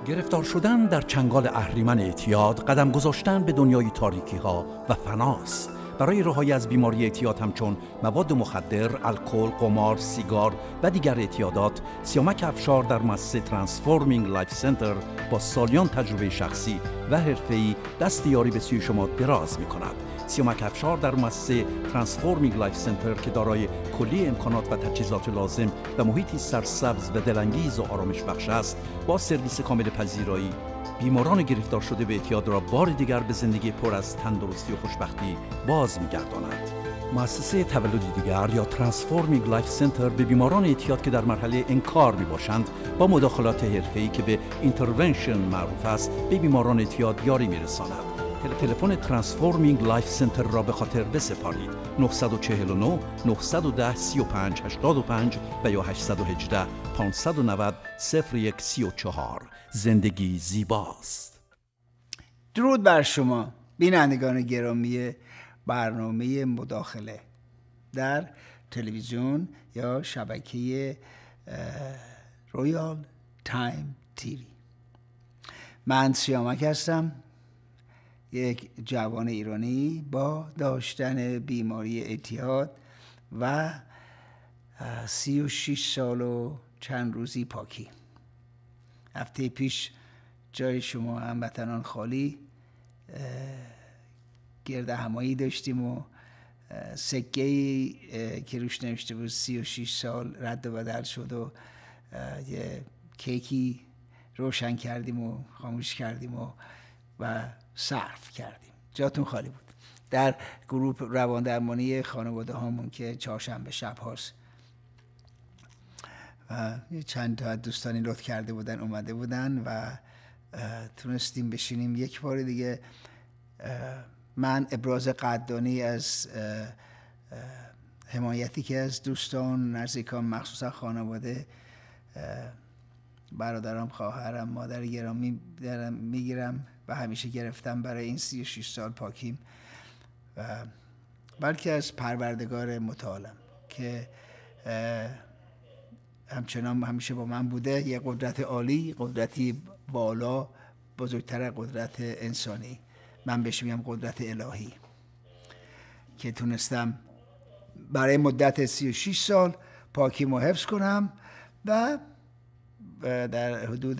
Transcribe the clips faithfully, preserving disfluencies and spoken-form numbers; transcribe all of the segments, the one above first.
گرفتار شدن در چنگال اهریمن اعتیاد قدم گذاشتن به دنیای تاریکی ها و فناست. برای رهایی از بیماری اعتیاد همچون مواد مخدر، الکل، قمار، سیگار و دیگر اعتیادات، سیامک افشار در مؤسسه ترانسفورمینگ لایف سنتر با سالیان تجربه شخصی و حرفه‌ای دست یاری به سوی شما دراز می‌کند. سیامک افشار در مؤسسه ترانسفورمینگ لایف سنتر که دارای کلی امکانات و تجهیزات لازم و محیطی سرسبز و دلانگیز و آرامش بخش است، با سرویس کامل پذیرایی بیماران گرفتار شده به اعتیاد را بار دیگر به زندگی پر از تندرستی و خوشبختی باز می‌گرداند. مؤسسه تولدی دیگر یا ترانسفورمینگ لایف سنتر به بیماران اعتیاد که در مرحله انکار میباشند با مداخلات حرفه‌ای که به اینترونشن معروف است به بیماران اعتیاد یاری میرساند. تلفن ترانسفورمینگ لایف سنتر را به خاطر بسپارید: نه چهار نه نه یک صفر سه پنج هشت پنج و یا هشت یک هشت پنج نه صفر صفر یک سه چهار. زندگی زیباست. درود بر شما بینندگان گرامی برنامه مداخله در تلویزیون یا شبکه رویال تایم تیوی. من سیامک هستم، یک جوان ایرانی با داشتن بیماری اعتیاد و سی و شیش سال و چند روزی پاکی. هفته پیش جای شما هموطنان خالی گرد همایی داشتیم و سکه‌ای که روش نوشته بود سی و شیش سال رد و بدل شد و یه کیکی روشن کردیم و خاموش کردیم و و صرف کردیم. جاتون خالی بود. در گروه روان درمانی خانواده هامون که چهارشنبه شب هاست و چند تا دوستانی لطف کرده بودن اومده بودن و تونستیم بشینیم یک بار دیگه. من ابراز قدردانی از حمایتی که از دوستان، نزدیکان، مخصوصا خانواده، برادرام، خواهرم، مادر گرامی دارم میگیرم و همیشه گرفتم برای این سی و شیش سال پاکیم، و بلکه از پروردگار متعالم که همچنان همیشه با من بوده. یه قدرت عالی، قدرتی بالا، بزرگتر از قدرت انسانی. من بهش میگم قدرت الهی، که تونستم برای مدت سی و شیش سال پاکیمو حفظ کنم و در حدود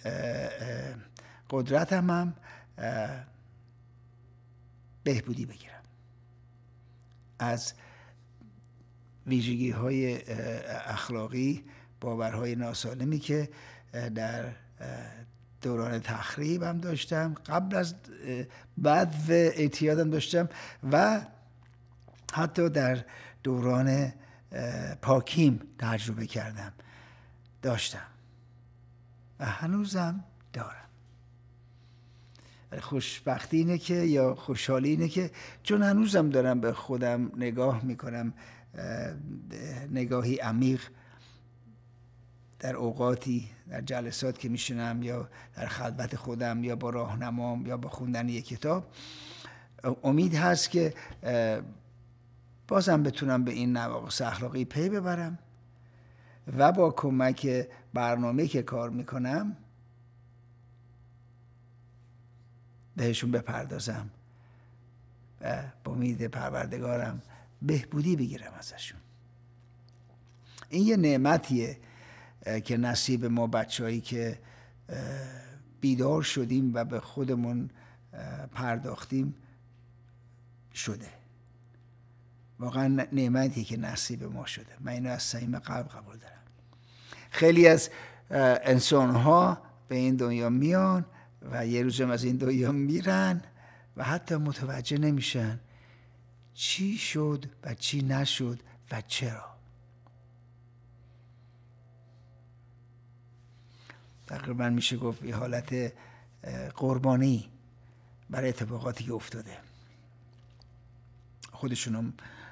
قدرتم هم بهبودی بگیرم از ویژگی های اخلاقی، باورهای ناسالمی که در دوران تخریب هم داشتم، قبل از بعد اعتیادم داشتم و حتی در دوران پاکیم تجربه کردم، داشتم و هنوزم دارم. خوشبختی اینه که یا خوشحالی اینه که چون هنوزم دارم به خودم نگاه میکنم، نگاهی عمیق در اوقاتی، در جلسات که میشینم یا در خلوت خودم یا با راهنمام یا با خوندن یک کتاب، امید هست که بازم بتونم به این نواقص اخلاقی پی ببرم و با کمک برنامه‌ای که کار میکنم بهشون بپردازم و با امید پروردگارم بهبودی بگیرم ازشون. این یه نعمتیه که نصیب ما بچه‌هایی که بیدار شدیم و به خودمون پرداختیم شده. واقعا نعمتی که نصیب ما شده. من اینو از صمیم قلب قبول دارم. خیلی از انسان‌ها به این دنیا میان و یه روزم از این دنیا میرن و حتی متوجه نمیشن چی شد و چی نشد و چرا. تقریبا میشه گفت یه حالت قربانی برای اتفاقاتی که افتاده، خودشونم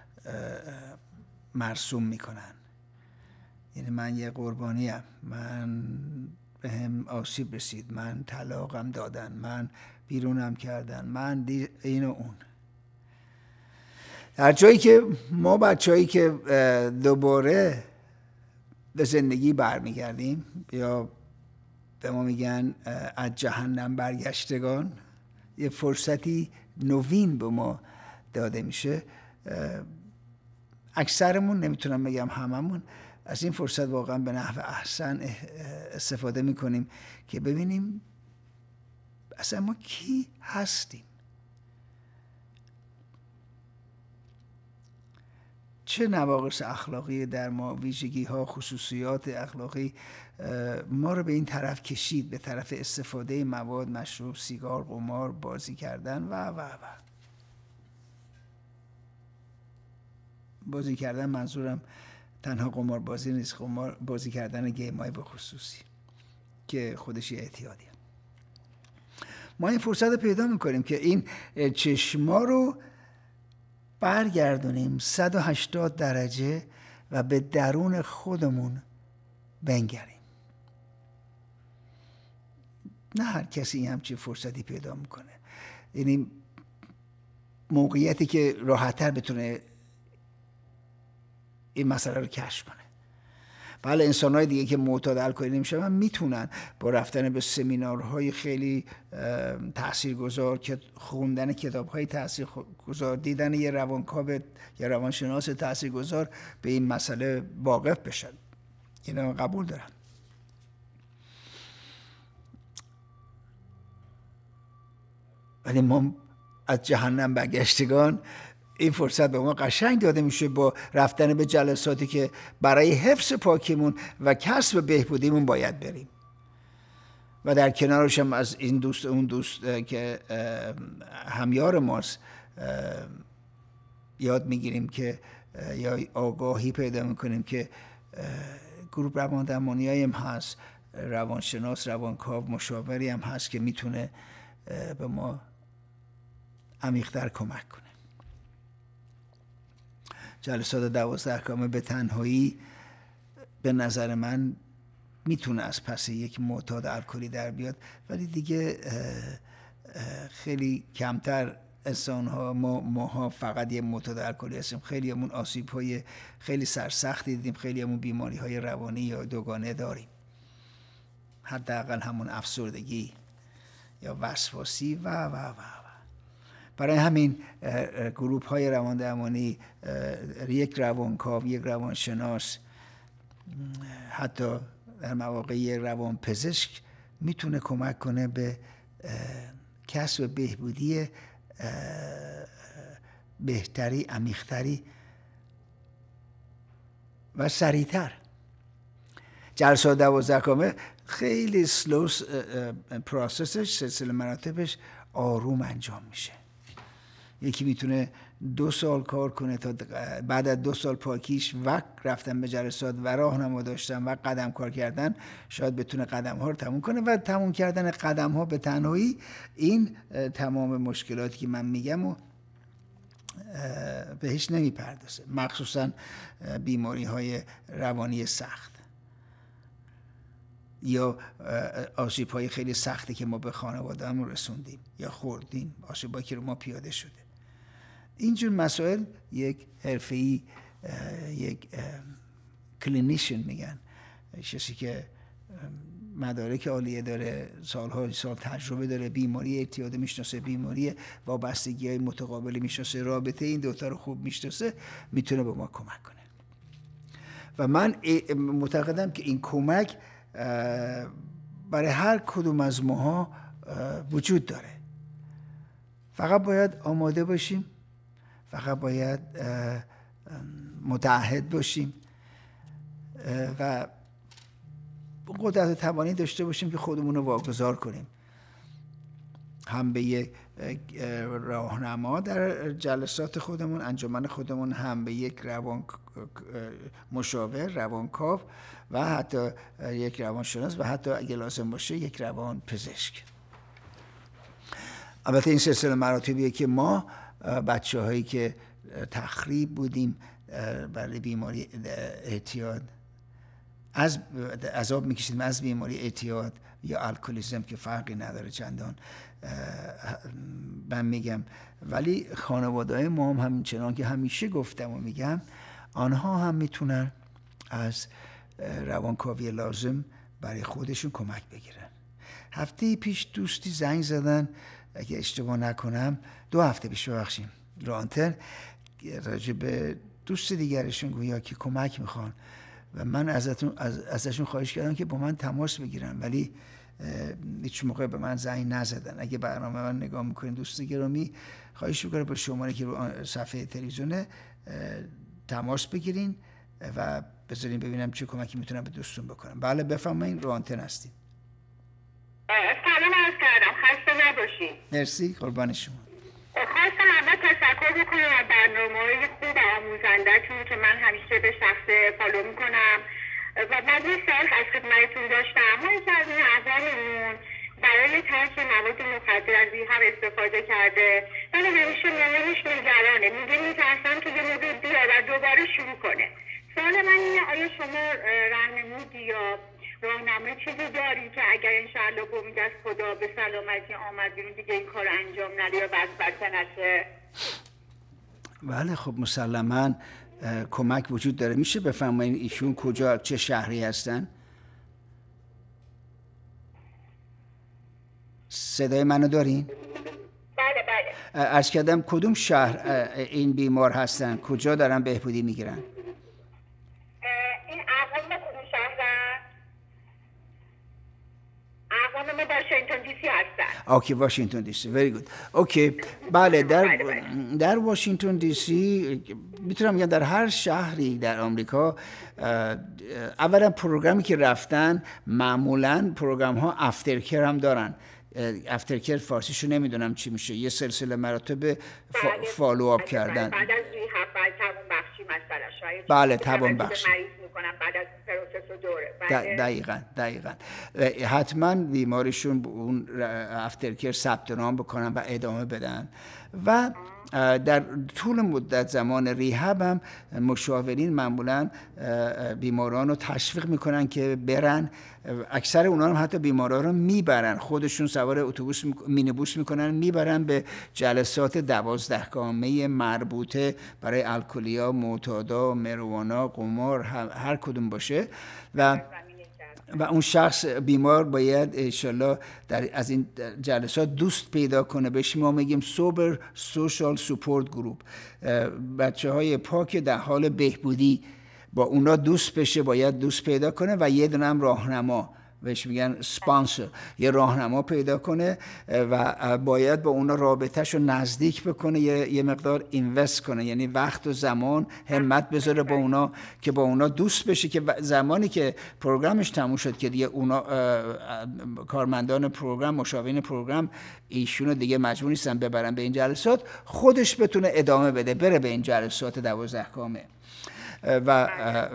مرسوم میکنن. یعنی من یه قربانیم، من به هم آسیب رسید، من طلاقم دادن، من بیرونم کردن، من این و اون. در جایی که ما بچه‌هایی که دوباره به زندگی برمیگردیم یا به ما میگن از جهنم برگشتگان، یه فرصتی نوین به ما داده میشه. اکثرمون، نمیتونم بگم هممون، از این فرصت واقعا به نحو احسن استفاده میکنیم که ببینیم اصلا ما کی هستیم، چه نواقص اخلاقی در ما، ویژگی ها، خصوصیات اخلاقی ما رو به این طرف کشید، به طرف استفاده مواد مشروب، سیگار، قمار، بازی کردن و و و بازی کردن منظورم تنها قمار بازی نیست، قمار بازی کردن گیم های به خصوصی که خودش یه اعتیادیه. ما این فرصت رو پیدا میکنیم که این چشما رو برگردونیم صد و هشتاد درجه و به درون خودمون بنگریم. نه هر کسی همچین فرصتی پیدا میکنه، یعنی موقعیتی که راحت‌تر بتونه این مسئله رو کشف کنه. بله انسان‌های دیگه که معتاد الکلی نمیشن میتونن با رفتن به سمینارهای خیلی تاثیرگذار، که خوندن کتاب‌های تاثیرگذار، دیدن یه روانکاو یا روانشناس تاثیرگذار به این مسئله واقف بشن. اینا قبول دارم. ولی ما از جهنم برگشتگان این فرصت به ما قشنگ داده میشه با رفتن به جلساتی که برای حفظ پاکیمون و کسب بهبودیمون باید بریم و در کنارش هم از این دوست اون دوست که همیار ماست یاد میگیریم که یا آگاهی پیدا میکنیم که گروه روان درمانی هم هست، روانشناس، روانکاو، مشاوری هم هست که میتونه به ما عمیق‌تر کمک کنه. جلسات دوازده کامه به تنهایی به نظر من میتونه از پس یک معتاد الکلی در بیاد، ولی دیگه خیلی کمتر انسان ها ما ماها فقط یه معتاد الکلی هستیم. خیلی همون آسیب های خیلی سرسختی دیدیم، خیلی همون بیماری های روانی یا دوگانه داریم، حداقل همون افسردگی یا وسواسی و و و برای همین گروپ های روان درمانی، یک روانکاو، یک روانشناس، حتی در مواقع یک روان پزشک میتونه کمک کنه به کسب بهبودی بهتری، عمیق‌تری و سریعتر. جلسات دوازده کامه خیلی سلو پروسسش، سلسله مراتبش آروم انجام میشه. یکی میتونه دو سال کار کنه تا بعد از دو سال پاکیش و رفتن به جلسات و راهنما داشتن و قدم کار کردن شاید بتونه قدم ها رو تموم کنه و تموم کردن قدم ها به تنهایی این تمام مشکلاتی که من میگم و بهش نمیپردازه، مخصوصا بیماری های روانی سخت یا آسیب های خیلی سختی که ما به خانواده همون رسوندیم یا خوردیم، آسیب هایی که رو ما پیاده شده. اینجور مسائل یک حرفه‌ای، یک کلینیشن میگن، کسی که مدارک عالیه داره، سالها سال تجربه داره، بیماری اعتیاد میشناسه، بیماری وابستگی های متقابلی میشناسه، رابطه این دوتا رو خوب میشناسه، میتونه به ما کمک کنه. و من معتقدم که این کمک برای هر کدوم از ماها وجود داره. فقط باید آماده باشیم، فقط باید متعهد باشیم و قدرت توانی داشته باشیم که خودمون رو واگذار کنیم، هم به یک راهنما در جلسات خودمون، انجمن خودمون، هم به یک روان مشاور، روانکاو و حتی یک روانشناس و حتی اگه لازم باشه یک روان پزشک. البته این سلسله مراتبیه که ما بچه هایی که تخریب بودیم برای بیماری اعتیاد، از عذاب میکشیدیم از بیماری اعتیاد یا الکلیسم که فرقی نداره چندان، من میگم، ولی خانواده‌های ما هم همچنان که همیشه گفتم و میگم، آنها هم میتونن از روانکاوی لازم برای خودشون کمک بگیرن. هفته پیش دوستی زنگ زدن، اگه اشتباه نکنم دو هفته پیش، ببخشید رانتر، راجع به دوست دیگرشون گویا که کمک میخوان و من ازتون از ازشون خواهش کردم که با من تماس بگیرن، ولی هیچ موقع به من زنگ نزدن. اگه برنامه من نگاه میکنین دوست گرامی، خواهش میکنم با شماره که رو صفحه تلویزیونه تماس بگیرین و بذارین ببینم چه کمکی میتونم به دوستون بکنم. بله بفرمایید، رو آنتن هستید. سلام عرض کردم، خسته نباشید. مرسی، قربان شما. خواستم اول تشکر بکنم از برنامه‌های خوب و آموزنده‌تون که من همیشه به شخص فالو میکنم و بعد یه سال از خدمتتون داشتم. ما یکی از این اعضامون برای ترک مواد مخدر از ریهاب استفاده کرده، ولی همیشه مامانش نگرانه، میگه میترسم که یه موقع بیاد و دوباره شروع کنه. سوال من اینه آیا شما راهنمودی یا راهنمای چیزی داری که اگر انشاءالله با امید از خدا به سلامتی آمد بیرون دیگه این کار انجام نده یا بدبخت نشه؟ بله خب مسلماً کمک وجود داره. میشه بفرمایید ایشون کجا، چه شهری هستن؟ صدای منو دارین؟ بله بله. عرض کردم کدوم شهر این بیمار هستن، کجا دارن بهبودی میگیرن؟ این اقوام کدوم شهرن؟ اقوام ما واشنگتن دی سی هستن. اوکی، واشنگتن دی سی. very good. اوکی. بله در در واشنگتن دی سی میتونم بگم در هر شهری در آمریکا اولا پروگرامی که رفتن معمولا پروگرام ها افترکر هم دارن. افترکر فارسیشو نمیدونم چی میشه، یه سلسله مراتب فا... فالو آپ کردن. بعد از ریهاب بعد توان بخشی مثلا شاید. بله توان بخشی. بعد از پروسس و دوره. بله. دقیقاً دقیقاً. حتما بیمارشون اون افترکر ثبت نام بکنن و ادامه بدن و در طول مدت زمان ریهاب هم مشاورین معمولاً بیماران رو تشویق میکنن که برن. اکثر اونا هم حتی بیماران رو میبرن، خودشون سوار اتوبوس مینیبوس میکنن میبرن به جلسات دوازده گامه مربوطه برای الکلیا، معتادا، مروانا، قمار، هر کدوم باشه و و اون شخص بیمار باید انشالله در از این جلسات دوست پیدا کنه. بهش ما میگیم سوبر سوشال سپورت گروپ، بچه های پاک در حال بهبودی، با اونا دوست بشه، باید دوست پیدا کنه و یه دونه هم راهنما، بهش میگن سپانسر، یه راهنما پیدا کنه و باید با اونا رابطه‌شو نزدیک بکنه، یه, یه مقدار اینوست کنه، یعنی وقت و زمان همت بذاره با اونا که با اونا دوست بشه که زمانی که پروگرامش تموم شد که دیگه اونا کارمندان پروگرام، مشاورین پروگرام ایشونو دیگه مجبور نیستن ببرن به این جلسات، خودش بتونه ادامه بده، بره به این جلسات دوازده گامه و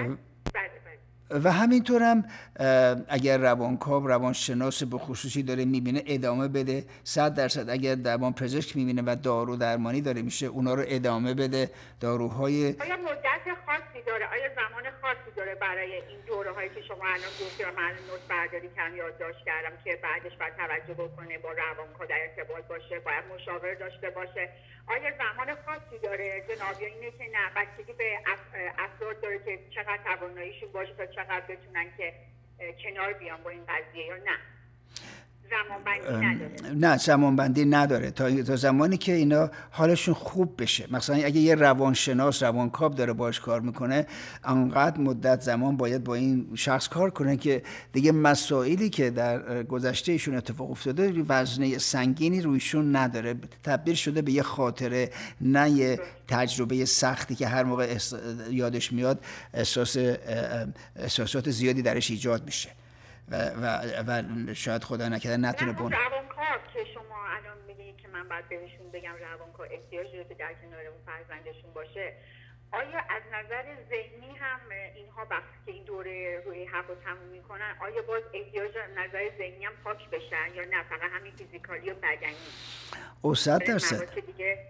و همینطور هم اگر روانکاو، روانشناس به خصوصی داره میبینه ادامه بده. صد درصد اگر روان پزشک میبینه و دارو درمانی داره میشه اونا رو ادامه بده. داروهای آیا مدت خاصی داره؟ آیا زمان خاصی داره برای این دوره هایی که شما الان گفتید و من نوت برداری کردم یادداشت کردم که بعدش باید توجه بکنه، با روانکاو در ارتباط باشه، باید مشاور داشته باشه؟ آیا زمان خاصی داره جناب، یا اینه که نه بستگی به افراد داره که چقدر تواناییشون باشه تا چقدر بتونن که کنار بیان با این قضیه، یا نه زمانبندی نداره؟ نه زمانبندی نداره تا تا زمانی که اینا حالشون خوب بشه. مثلا اگه یه روانشناس، روانکاو داره باش کار میکنه، انقدر مدت زمان باید با این شخص کار کنه که دیگه مسائلی که در گذشته ایشون اتفاق افتاده وزنه سنگینی رویشون نداره، تبدیل شده به یه خاطره، نه یه تجربه سختی که هر موقع یادش میاد احساس احساسات زیادی درش ایجاد میشه و و و شاید خدا نکرده نتونه بونه. روانکاو که شما الان میگید که من باید بهشون بگم روانکاو احتیاج داره در کنار اون فرزندشون باشه، آیا از نظر ذهنی هم اینها وقتی که این دوره روی حق رو تموم میکنن آیا باز احتیاج نظر ذهنی هم پاک بشن یا نه فقط همین فیزیکالی و بدنی؟ او صد درصد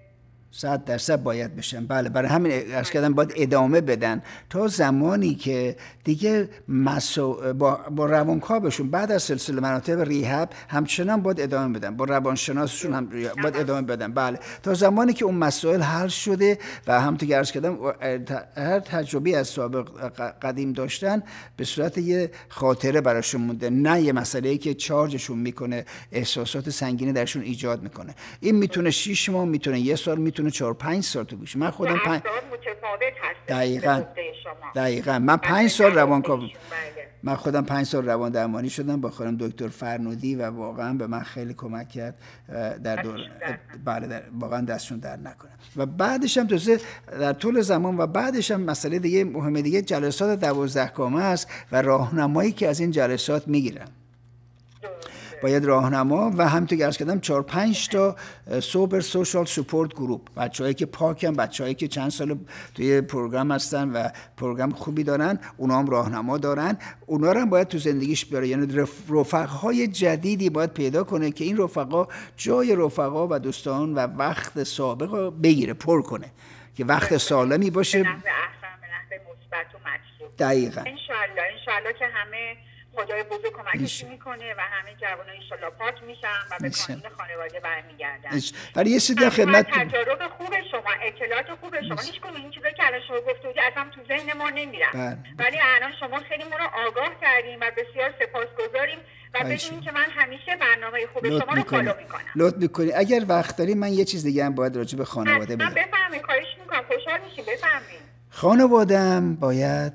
صد درصد باید بشن. بله، برای همین عرض کردم باید ادامه بدن تا زمانی که دیگه مسو... با, با روانکاوشون بعد از سلسله مراتب ریهب همچنان باید ادامه بدن، با روانشناسشون هم باید ادامه بدن. بله، تا زمانی که اون مسائل حل شده و همونطور که عرض کردم هر تجربی از سابق قدیم داشتن به صورت یه خاطره براشون مونده، نه یه مسئله‌ای که چارجشون میکنه، احساسات سنگینی درشون ایجاد میکنه. این میتونه شش ماه، میتونه یه سال، میتونه چهار پنج سال تو بشه. من خودم پنج متفاوت هست. دقیقاً دقیقاً من پنج سال روانکاو من خودم پنج سال روان درمانی شدم با خانم دکتر فرنودی و واقعا به من خیلی کمک کرد در دور بله واقعا دستشون در نکنه. و بعدش هم تازه در طول زمان و بعدش هم مسئله دیگه مهم دیگه جلسات دوازده گامه است و راهنمایی که از این جلسات میگیرن. باید راهنما و همونطور که عرض کردم چهار پنج تا سوبر سوشال سپورت گروپ، بچه‌هایی که پاکن، بچه‌هایی که چند سال توی پروگرام هستن و پروگرام خوبی دارن، اونا هم راهنما دارن، اونا رو هم باید تو زندگیش بیاره. یعنی رفقای جدیدی باید پیدا کنه که این رفقا جای رفقا و دوستان و وقت سابق رو بگیره، پر کنه، که وقت سالمی باشه. به نحو احسن، به نحو مثبت و مطلوب. دقیقاً. ان شاءالله ان شاءالله که همه خدای بزرگ کمکش میکنه و همه جوانان ان شاءالله پاک میشن و به کانون خانواده برمیگردن. ولی یه چیزی خدمت تجارب خوب شما، اطلاعات خوب شما، هیچ کدوم این چیزا که الان شما گفتید اصلا تو ذهن ما نمیرن، ولی الان شما خیلی ما رو آگاه کردین و بسیار سپاسگزاریم و بدونین که من همیشه برنامه خوب شما رو فالو میکنم. لطف میکنی. اگر وقت داری من یه چیز دیگه هم باید راجع به خانواده بگم. من بفهمید، خواهش میکنم، خوشحال میشیم بفهمید. خانواده‌ام باید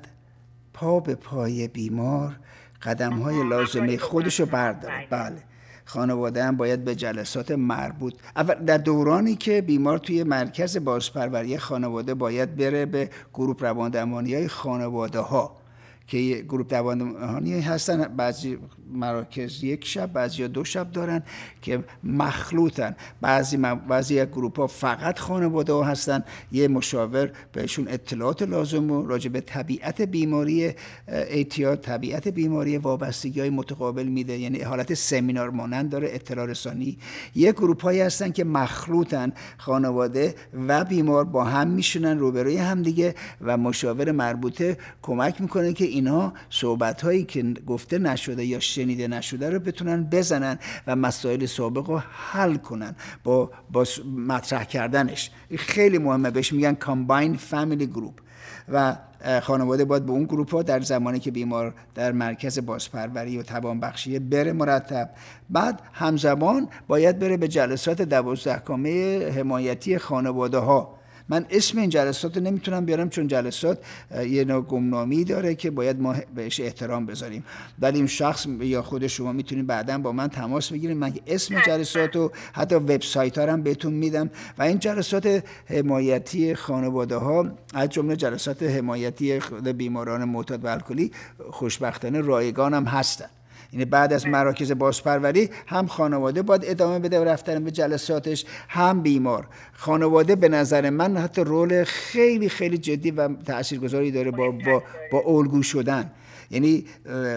پا به پای بیمار قدم‌های لازمه خودشو برداره. بله، خانواده هم باید به جلسات مربوط، اول در دورانی که بیمار توی مرکز بازپروری خانواده باید بره به گروه رواندرمانی‌های خانواده ها که گروه رواندرمانی هستن، بعضی مراکز یک شب، بعضی دو شب دارن که مخلوطن. بعضی بعضی از گروه ها فقط خانواده ها هستن، یه مشاور بهشون اطلاعات لازم رو راجع به طبیعت بیماری اعتیاد، طبیعت بیماری وابستگی های متقابل میده، یعنی حالت سمینار مانند داره، اطلاع رسانی. یه گروه هایی هستن که مخلوطن، خانواده و بیمار با هم میشونن روبروی هم دیگه و مشاور مربوطه کمک میکنه که اینا صحبت هایی که گفته نشده یا شنیده نشده رو بتونن بزنن و مسائل سابق رو حل کنن با, با مطرح کردنش. خیلی مهمه، بهش میگن کامباین فامیلی گروپ. و خانواده باید به اون گروپ ها در زمانی که بیمار در مرکز بازپروری و توانبخشی بره مرتب. بعد همزمان باید بره به جلسات دوازده گامه حمایتی خانواده ها. من اسم این جلسات رو نمیتونم بیارم چون جلسات یه نوع گمنامی داره که باید ما بهش احترام بذاریم، ولی این شخص یا خود شما میتونید بعداً با من تماس بگیرید، من اسم جلسات رو حتی وبسایت ها هم بهتون میدم. و این جلسات حمایتی خانواده ها از جمله جلسات حمایتی بیماران معتاد و الکلی خوشبختانه رایگان هم هستن. یعنی بعد از مراکز بازپروری هم خانواده باید ادامه بده و رفتن به جلساتش، هم بیمار. خانواده به نظر من حتی رول خیلی خیلی جدی و تاثیرگذاری داره با با با الگو شدن. یعنی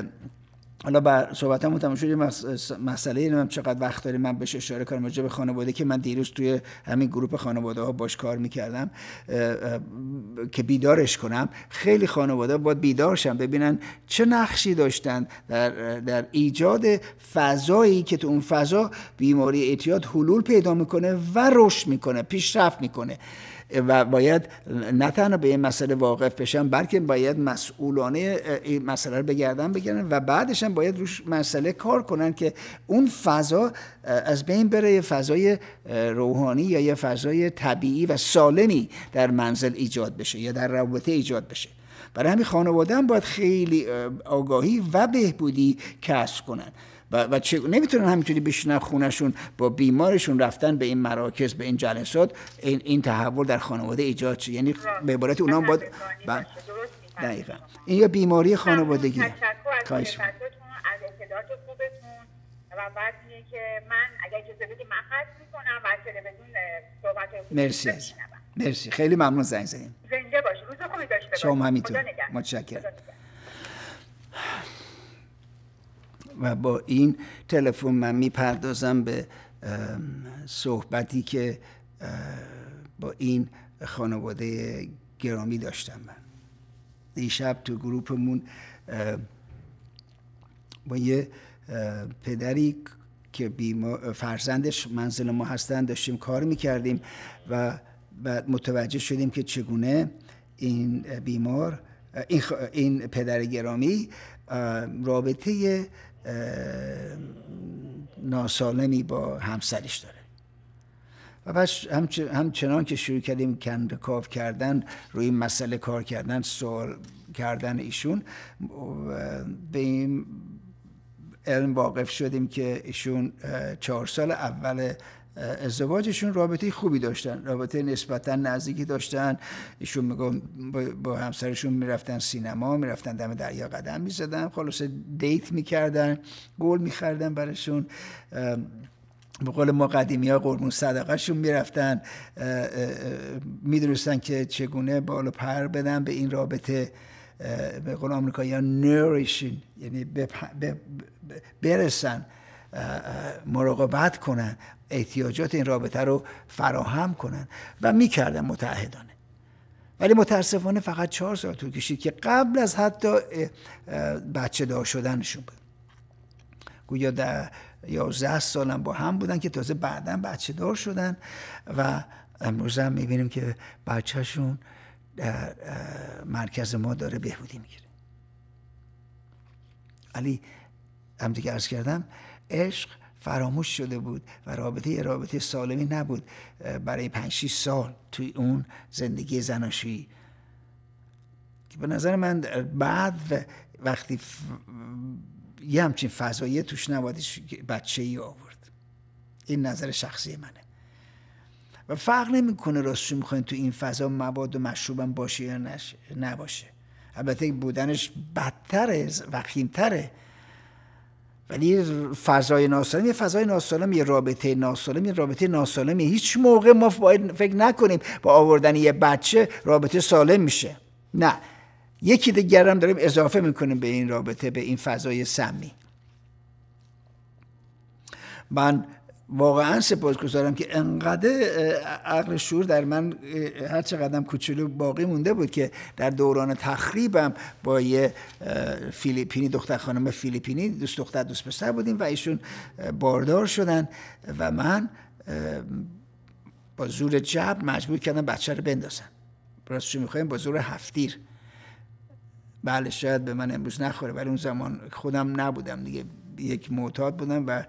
حالا با صحبتمون تمام شد، مسئله اینم چقدر وقت داریم من بهش اشاره کنم راجع به خانواده که من دیروز توی همین گروه خانواده ها باش کار میکردم که بیدارش کنم. خیلی خانواده باید بیدار شن، ببینن چه نقشی داشتن در در ایجاد فضایی که تو اون فضا بیماری اعتیاد حلول پیدا میکنه و رشد میکنه، پیشرفت میکنه. و باید نه تنها به این مسئله واقف بشن بلکه باید مسئولانه این مسئله رو بگردن بگیرن و بعدش هم باید روش مسئله کار کنن که اون فضا از بین بره، یه فضای روحانی یا یه فضای طبیعی و سالمی در منزل ایجاد بشه یا در رابطه ایجاد بشه. برای همین خانواده هم باید خیلی آگاهی و بهبودی کسب کنن و, و چه نمیتونن همینطوری بشینن خونشون با بیمارشون رفتن به این مراکز، به این جلسات، این, این تحول در خانواده ایجاد شه. یعنی به عبارت اونا باید دقیقاً این یه بیماری خانوادگی. خواهش می‌کنم از اطلاعات خوبتون و بعد اینه که من اگه اجازه بدید من خط میکنم و تلویزیون صحبت مرسی از مرسی خیلی ممنون زنگ زدین. زنده باشید، روز خوبی داشته باشید. شما همینطور، متشکرم. و با این تلفن من میپردازم به صحبتی که با این خانواده گرامی داشتم. من دیشب تو گروپمون با یه پدری که فرزندش منزل ما هستن داشتیم کار میکردیم و بعد متوجه شدیم که چگونه این بیمار این, این پدر گرامی رابطه ناسالمی با همسرش داره و پس همچنان که شروع کردیم کندکاو کردن روی این مسئله کار کردن، سوال کردن ایشون، به این علم واقف شدیم که ایشون چهار سال اول ازدواجشون رابطه خوبی داشتن، رابطه نسبتا نزدیکی داشتن. ایشون میگم با همسرشون میرفتن سینما، میرفتن دم دریا قدم میزدن، خلاصه دیت میکردن، گل میخردن براشون. به قول ما قدیمی ها قربون صدقه شون میرفتن، میدونستن که چگونه بالا پر بدن به این رابطه. به قول آمریکایی ها نوریشن، یعنی برسن، مراقبت کنن، احتیاجات این رابطه رو فراهم کنن و میکردن متعهدانه. ولی متاسفانه فقط چهار سال طول کشید که قبل از حتی بچه دار شدنشون بود. گویا در یازده سالم با هم بودن که تازه بعداً بچه دار شدن و امروز هم میبینیم که بچهشون در مرکز ما داره بهبودی میگیره. ولی هم دیگه عرض کردم عشق فراموش شده بود و رابطه یه رابطه سالمی نبود برای پنج شیش سال توی اون زندگی زناشویی که به نظر من بعد وقتی ف... یه همچین فضایی توش نباید بچه‌ای آورد. این نظر شخصی منه و فرق نمیکنه راستش میخواین تو این فضا مواد و مشروبم باشه یا نباشه. البته بودنش بدتره، وخیمتره، ولی فضای ناسالم یه فضای ناسالم، یه رابطه ناسالم یه رابطه ناسالمی. هیچ موقع ما باید فکر نکنیم با آوردن یه بچه رابطه سالم میشه. نه، یکی دیگر هم داریم اضافه میکنیم به این رابطه، به این فضای سمی. من واقعا سپاسگزارم که انقدر عقل شعور در من هر چقدر کوچولو باقی مونده بود که در دوران تخریبم با یه فیلیپینی، دختر خانم فیلیپینی، دوست دختر دوست پسر بودیم و ایشون باردار شدن و من با زور جبر مجبور کردم بچه رو بندازن. راستش میخوایم با زور هفتیر. بله شاید به من امروز نخوره، ولی اون زمان خودم نبودم دیگه، یک معتاد بودم و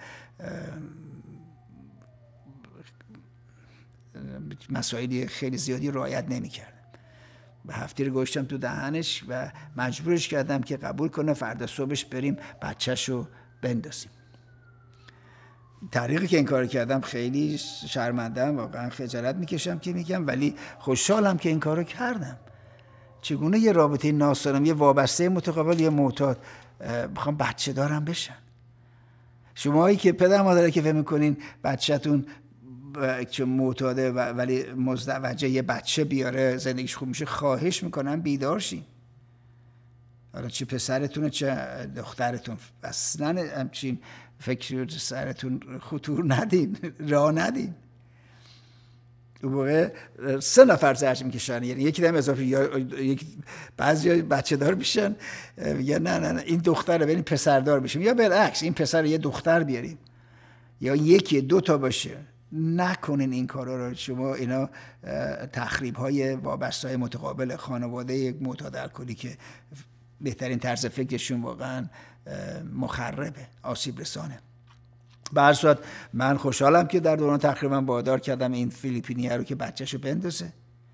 مسائلی خیلی زیادی رعایت نمی‌کردم. به هفتیر گوشتم تو دهنش و مجبورش کردم که قبول کنه فردا صبحش بریم بچه‌شو بندازیم. طریقی که این کار کردم خیلی شرمنده‌ام، واقعا خجالت میکشم که میگم، ولی خوشحالم که این کارو کردم. چگونه یه رابطه ناسالم، یه وابسته متقابل، یه معتاد بخوام بچه دارم بشن. شماهایی که پدر مادره که فهم میکنین بچه‌تون چون معتاده ولی مزدوجه یه بچه بیاره زندگیش خوب میشه، خواهش میکنم بیدار شین. حالا چه پسرتونه چه دخترتون، اصلا همچین فکر سرتون خطور ندین، راه ندین. اون موقع سه نفر زرج میکشن، یعنی یکی دم اضافه، یا یک بعضی بچه دار میشن، یا نه نه نه این دختره بریم پسر دار بشیم، یا بالعکس این پسر یه دختر بیاریم، یا یکی دو تا باشه. نکنین این کارا رو. شما اینا تخریب های وابسته های متقابل خانواده یک معتاد الکلی که بهترین طرز فکرشون واقعا مخربه، آسیب رسانه. به هر صورت من خوشحالم که در دوران تقریبا وادار کردم این فیلیپینی رو که بچه‌شو بندازه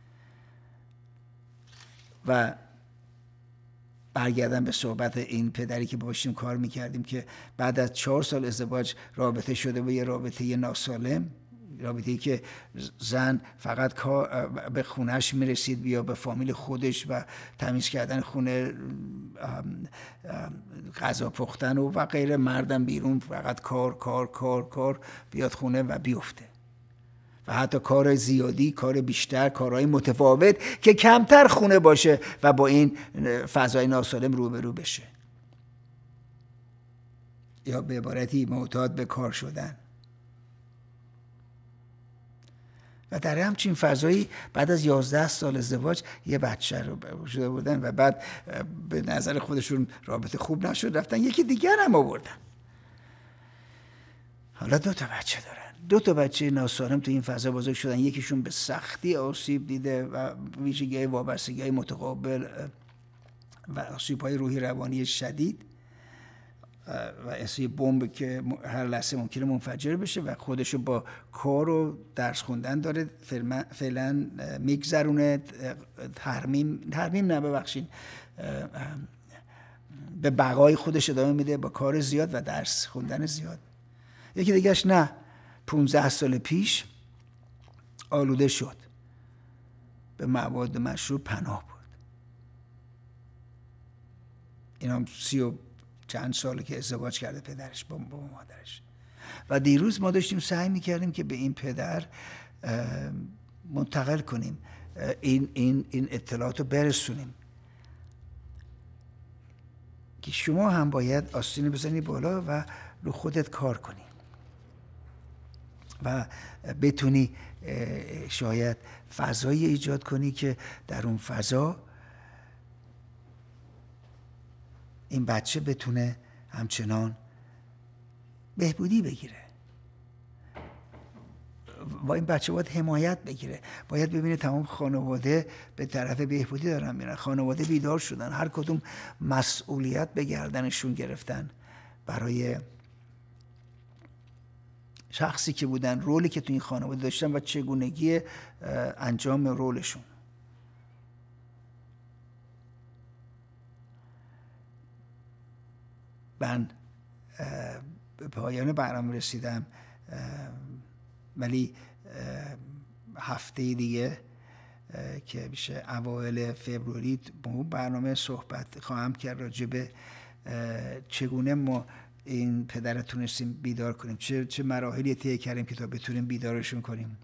و برگردم به صحبت این پدری که باشیم کار میکردیم که بعد از چهار سال ازدواج رابطه شده با یه رابطه ناسالم، رابطه‌ای که زن فقط به خونهش میرسید بیا به فامیل خودش و تمیز کردن خونه، غذا پختن و و غیره، مردم بیرون فقط کار کار کار کار، بیاد خونه و بیفته و حتی کار زیادی، کار بیشتر، کارهای متفاوت که کمتر خونه باشه و با این فضای ناسالم روبرو بشه، یا به عبارتی معتاد به کار شدن. و در همچین فضایی بعد از یازده سال ازدواج یه بچه رو شده بودن و بعد به نظر خودشون رابطه خوب نشد، رفتن یکی دیگر هم آوردن. حالا دو تا بچه دارن، دو تا بچه ناسالم تو این فضا بزرگ شدن. یکیشون به سختی آسیب دیده و ویژگی‌های وابستگی‌های متقابل و آسیب‌های روحی روانی شدید و احساس بمب که هر لحظه ممکنه منفجر بشه و خودشو با کار و درس خوندن داره فعلا میگذرونه. ترمیم ترمیم نه ببخشید به بقای خودش ادامه میده با کار زیاد و درس خوندن زیاد. یکی دیگهش نه، پونزده سال پیش آلوده شد، به مواد مشروب پناه بود. اینا سی و چند ساله که ازدواج کرده پدرش با, با مادرش. و دیروز ما داشتیم سعی میکردیم که به این پدر منتقل کنیم، این, این, این اطلاعات رو برسونیم که شما هم باید آستین بزنی بالا و رو خودت کار کنی و بتونی شاید فضایی ایجاد کنی که در اون فضا این بچه بتونه همچنان بهبودی بگیره. با این بچه باید حمایت بگیره، باید ببینه تمام خانواده به طرف بهبودی دارن میرن، خانواده بیدار شدن، هر کدوم مسئولیت به گردنشون گرفتن برای شخصی که بودن، رولی که تو این خانواده داشتن و چگونگی انجام رولشون. من به پایان برنامه رسیدم، ولی هفته دیگه که میشه اوایل فبروری با برنامه صحبت خواهم کرد راجع به چگونه ما این پدر تونستیم بیدار کنیم، چه چه مراحلی طی کردیم که تا بتونیم بیدارشون کنیم،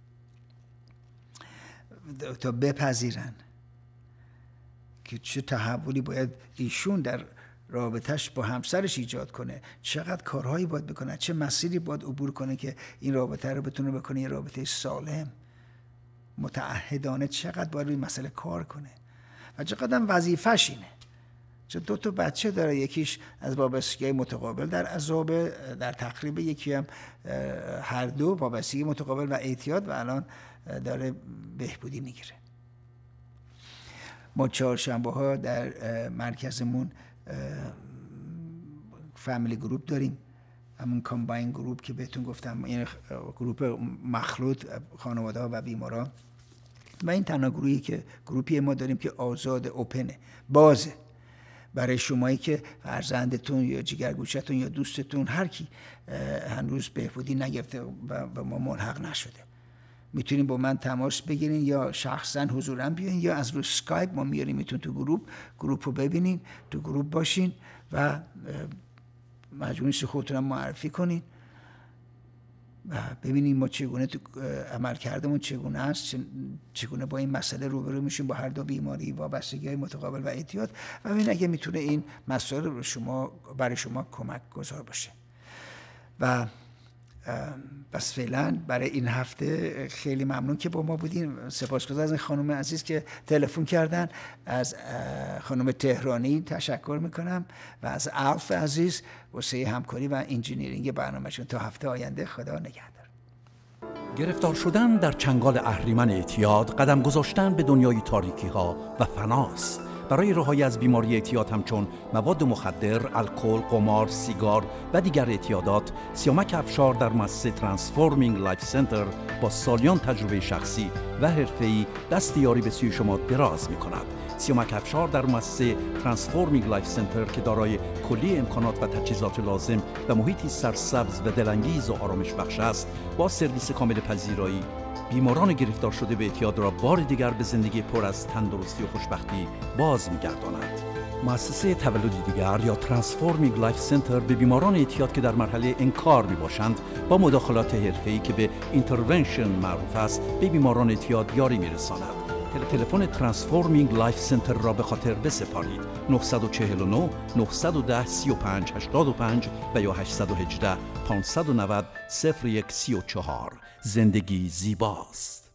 تا بپذیرن که چه تحولی باید ایشون در رابطهش با همسرش ایجاد کنه، چقدر کارهایی باید بکنه، چه مسیری باید عبور کنه که این رابطه رو بتونه بکنه یه رابطه سالم متعهدانه، چقدر باید روی مسئله کار کنه و چقدر وظیفه‌ش اینه. چون دو تا بچه داره، یکیش از وابستگی متقابل در عذاب، در تخریب، یکی هم هر دو وابستگی متقابل و اعتیاد و الان داره بهبودی میگیره. ما چهارشنبه ها در مرکزمون فامیلی گروپ داریم، همون کامباین گروپ که بهتون گفتم، یعنی گروپ مخلوط خانواده ها و بیماران. و این تنها گروهی که گروپی ما داریم که آزاد، اوپنه، بازه برای شمایی که فرزندتون یا جگرگوشتون یا دوستتون هر کی هنوز بهبودی نگرفته و به ما ملحق نشده. میتونین با من تماس بگیرین یا شخصا حضورا بیاین یا از روی اسکایپ ما میاریم میتون تو گروپ گروپ رو ببینین، تو گروپ باشین و مجبور نیست خودتون هم معرفی کنین و ببینیم ما چگونه تو عمل کردمون چگونه است، چگونه با این مسئله روبرو میشیم، با هر دو بیماری، وابستگی‌های متقابل و اعتیاد، و ببین اگه میتونه این مسائل رو شما برای شما کمک گذار باشه. و بس فعلا برای این هفته خیلی ممنون که با ما بودین. سپاسگزار از این خانم عزیز که تلفن کردن، از خانم تهرانی تشکر میکنم و از الف عزیز واسه همکاری و انجینیرینگ برنامه‌شون. تا هفته آینده، خدا نگهدار. گرفتار شدن در چنگال اهریمن اعتیاد قدم گذاشتن به دنیای تاریکی ها و فناست. برای رهایی از بیماری اعتیاد همچون مواد مخدر، الکل، قمار، سیگار و دیگر اعتیادات، سیامک افشار در مؤسسه ترانسفورمینگ لایف سنتر با سالیان تجربه شخصی و حرفه‌ای دست یاری به سوی شما دراز می‌کند. سیامک افشار در مؤسسه ترانسفورمینگ لایف سنتر که دارای کلی امکانات و تجهیزات لازم و محیطی سرسبز و دلانگیز و آرامش بخش است، با سرویس کامل پذیرایی بیماران گرفتار شده به اعتیاد را بار دیگر به زندگی پر از تندرستی و خوشبختی باز می‌گرداند. مؤسسه تولدی دیگر یا ترانسفورمینگ لایف سنتر به بیماران اعتیاد که در مرحله انکار میباشند با مداخلات حرفه‌ای که به اینترونشن معروف است به بیماران اعتیاد یاری میرساند. تلفن ترانسفورمینگ لایف سنتر را به خاطر بسپارید: نه چهار نه نه یک صفر سه پنج هشت پنج و یا هشت یک هشت پانصد و نود صفر یک سه چهار. زندگی زیباست.